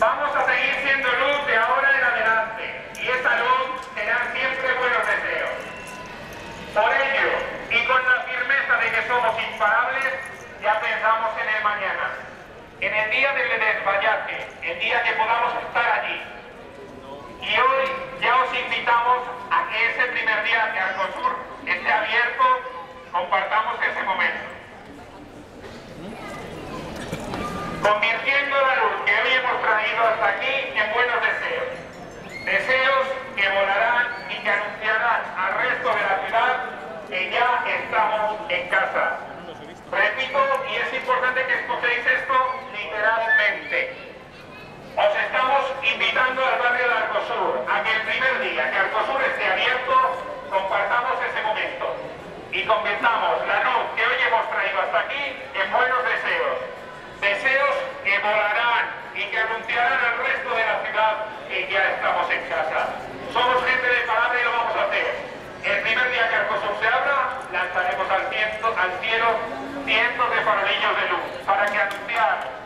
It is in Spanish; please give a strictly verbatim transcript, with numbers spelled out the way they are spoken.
Vamos a seguir siendo luz de ahora en adelante, y esa luz serán siempre buenos deseos. Por ello, y con la firmeza de que somos imparables, ya pensamos en el mañana, en el día del desvallaje, el día que podamos estar allí. Y hoy ya os invitamos a que ese primer día que Arcosur esté abierto, compartamos ese momento. Convirtiendo la luz que hoy hemos traído hasta aquí en buenos deseos. Deseos que volarán y que anunciarán al resto de la ciudad que ya estamos en casa. Repito, y es importante que escuchéis esto literalmente. Os estamos invitando al barrio de Arcosur a que el primer día que Arcosur esté abierto, compartamos ese momento y convirtamos la luz que hoy hemos traído hasta aquí en buenos deseos. Deseos que volarán y que anunciarán al resto de la ciudad que ya estamos en casa. Somos gente de palabra y lo vamos a hacer. El primer día que Arcosur se abra, lanzaremos al cielo, al cielo cientos de farolillos de luz para que anunciar